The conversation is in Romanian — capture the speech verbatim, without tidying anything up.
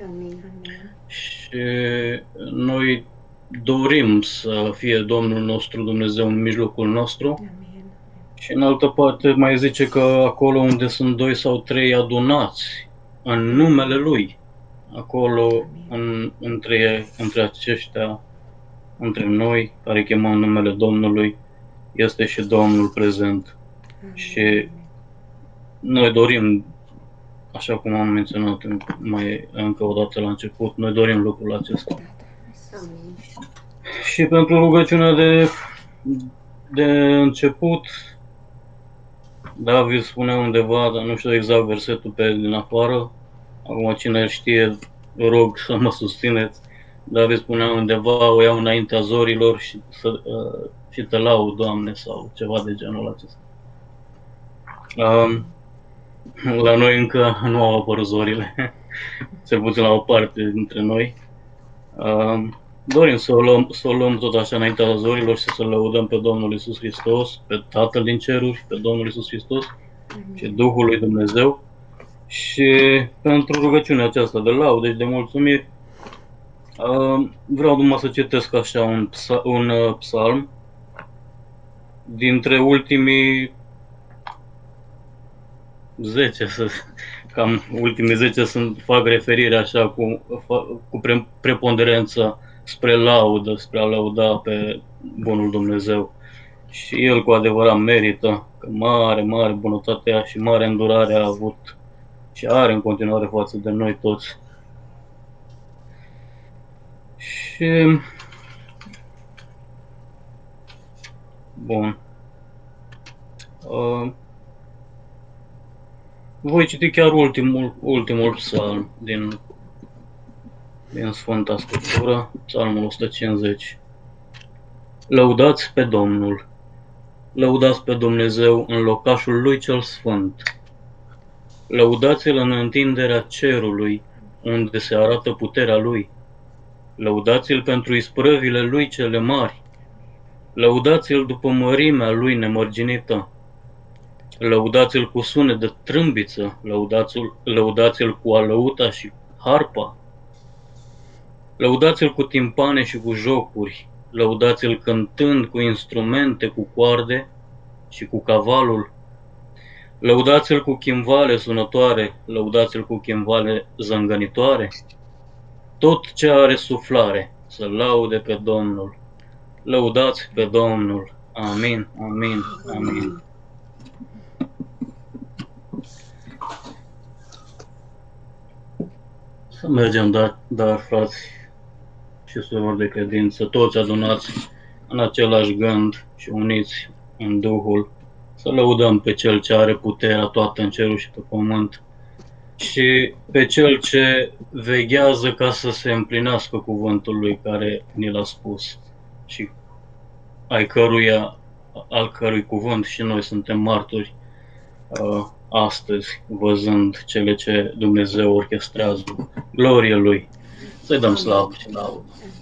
Și noi dorim să fie Domnul nostru Dumnezeu în mijlocul nostru. Și în altă parte mai zice că acolo unde sunt doi sau trei adunați în numele Lui, acolo în, între, între aceștia, între noi care chemăm numele Domnului, este și Domnul prezent. Și noi dorim, așa cum am menționat mai încă o dată la început, noi dorim lucrul acesta. Amin. Și pentru rugăciunea de, de început, David spune undeva, dar nu știu exact versetul pe din afară, acum cine știe, rog să mă susțineți. David spunea undeva, o iau înaintea zorilor și, să, uh, și te laud, Doamne, sau ceva de genul acesta. Um, la noi încă nu au apărut zorile, cel puțin la o parte dintre noi. Um, dorim să o, luăm, să o luăm tot așa înaintea zorilor și să lăudăm pe Domnul Iisus Hristos, pe Tatăl din ceruri, pe Domnul Iisus Hristos și Duhul lui Dumnezeu. Și pentru rugăciunea aceasta de laudă și de mulțumiri, vreau numai să citesc așa un, un psalm dintre ultimii zece, să, cam ultimii zece sunt, fac referire așa cu, cu pre, preponderență spre laudă, spre a lăuda pe bunul Dumnezeu. Și El cu adevărat merită, că mare, mare bunătatea și mare îndurare a avut și are în continuare față de noi toți. Și bun. Uh, voi citi chiar ultimul, ultimul psalm din, din Sfânta Scriptură, psalmul o sută cincizeci. Lăudați pe Domnul, lăudați pe Dumnezeu în locașul Lui cel Sfânt. Lăudați-L în întinderea cerului, unde se arată puterea Lui. Lăudați-L pentru isprăvile Lui cele mari. Lăudați-L după mărimea Lui nemărginită. Lăudați-L cu sunet de trâmbiță, lăudați-L, lăudați-L cu alăuta și harpa. Lăudați-L cu timpane și cu jocuri. Lăudați-L cântând cu instrumente, cu coarde și cu cavalul. Lăudați-L cu chimvale sunătoare, lăudați-L cu chimvale zângănitoare. Tot ce are suflare să laude pe Domnul. Lăudați pe Domnul. Amin, amin, amin. Să mergem, dar, dar frați și surori de credință, toți adunați în același gând și uniți în Duhul, să lăudăm pe Cel ce are puterea toată în cerul și pe pământ și pe Cel ce veghează ca să se împlinească cuvântul Lui care ni l-a spus și ai căruia, al cărui cuvânt și noi suntem martori uh, astăzi, văzând cele ce Dumnezeu orchestrează. Glorie Lui! Să-i dăm slavă și laudă!